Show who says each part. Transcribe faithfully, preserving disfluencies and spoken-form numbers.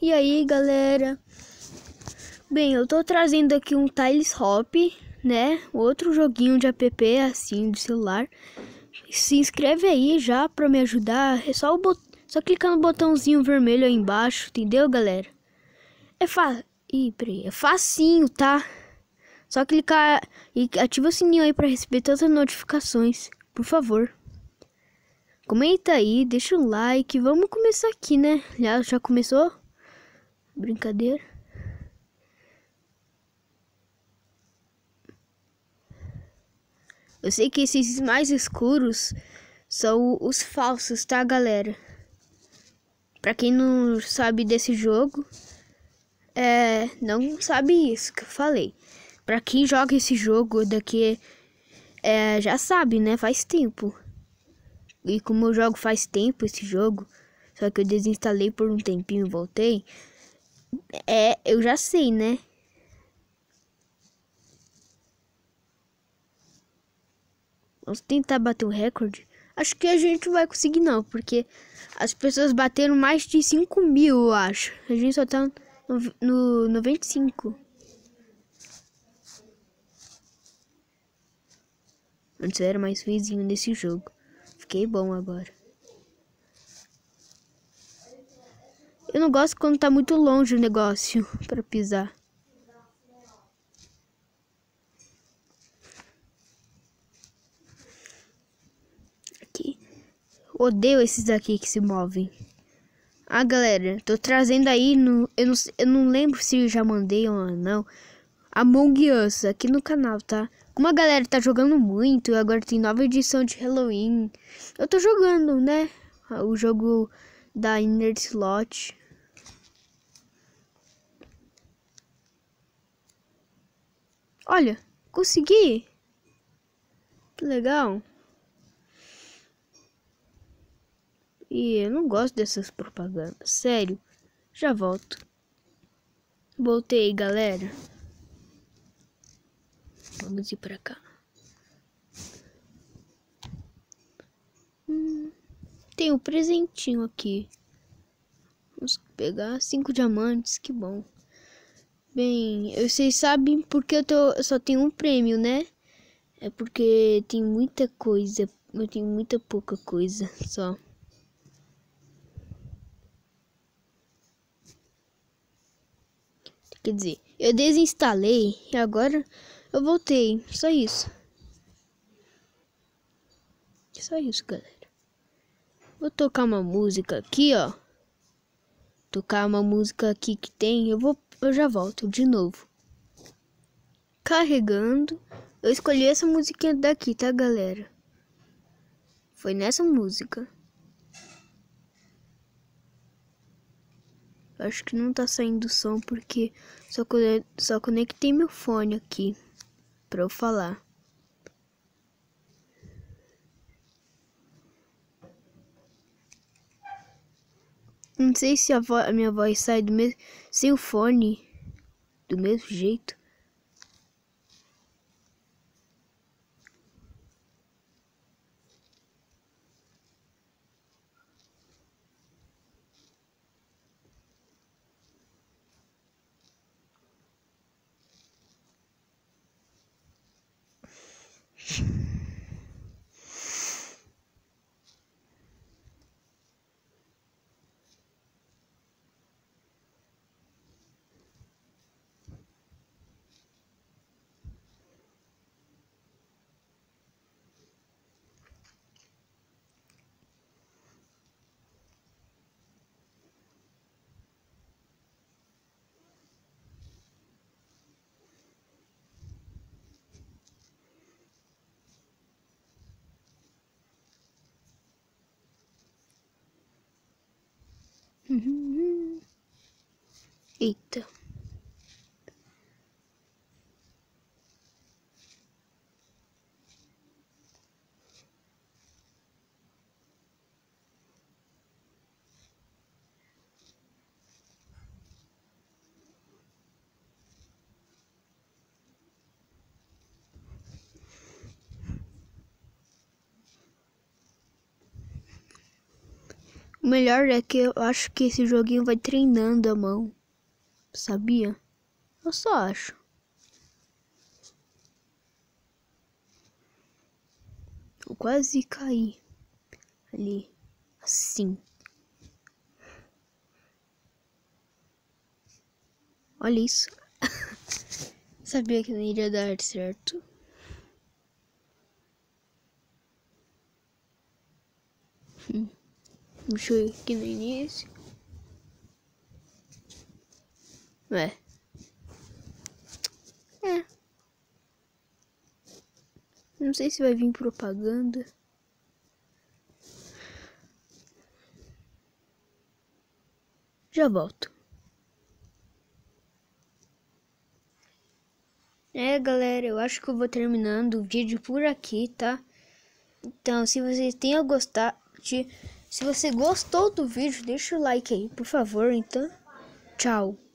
Speaker 1: E aí, galera? Bem, eu tô trazendo aqui um Tiles Hop, né? Outro joguinho de app, assim, de celular. Se inscreve aí já pra me ajudar. É só, o bot... só clicar no botãozinho vermelho aí embaixo, entendeu, galera? É fácil. Ih, peraí. É facinho, tá? Só clicar e ativa o sininho aí pra receber todas as notificações, por favor. Comenta aí, deixa um like. Vamos começar aqui, né? Já, já começou? Brincadeira. Eu sei que esses mais escuros são os falsos, tá, galera? Pra quem não sabe desse jogo, é, não sabe isso que eu falei. Pra quem joga esse jogo daqui, é, já sabe, né? Faz tempo. E como eu jogo faz tempo esse jogo, só que eu desinstalei por um tempinho e voltei, é, eu já sei, né? Vamos tentar bater um recorde. Acho que a gente não vai conseguir não, porque as pessoas bateram mais de cinco mil, eu acho. A gente só tá no, no noventa e cinco. Antes eu era mais ruizinho nesse jogo. Fiquei bom agora. Eu não gosto quando tá muito longe o negócio pra pisar. Aqui. Odeio esses daqui que se movem. Ah, galera, tô trazendo aí no... Eu não, eu não lembro se eu já mandei ou não. Among Us aqui no canal, tá? Como a galera tá jogando muito, agora tem nova edição de Halloween. Eu tô jogando, né? O jogo da Inner Slot. Olha, consegui! Que legal! E eu não gosto dessas propagandas, sério. Já volto. Voltei, galera. Vamos ir pra cá. Hum, tem um presentinho aqui. Vamos pegar cinco diamantes, que bom. Bem, vocês sabem porque eu, tô, eu só tenho um prêmio, né? É porque tem muita coisa. Eu tenho muita pouca coisa só. Quer dizer, eu desinstalei e agora eu voltei. Só isso. Só isso, galera. Vou tocar uma música aqui, ó. Tocar uma música aqui que tem. Eu vou, eu já volto de novo. Carregando. Eu escolhi essa musiquinha daqui, tá, galera? Foi nessa música. Acho que não tá saindo som porque só, só conectei meu fone aqui pra eu falar. Não sei se a, vo a minha voz sai do mesmo sem o fone do mesmo jeito. Eita. O melhor é que eu acho que esse joguinho vai treinando a mão. Sabia? Eu só acho. Eu quase caí. Ali. Assim. Olha isso. Sabia que não iria dar certo. Hum. Deixa eu ir aqui no início. É. É. Não sei se vai vir propaganda. Já volto. É, galera, eu acho que eu vou terminando o vídeo por aqui, tá? Então, se você tenha gostado, se você gostou do vídeo, deixa o like aí, por favor. Então, tchau.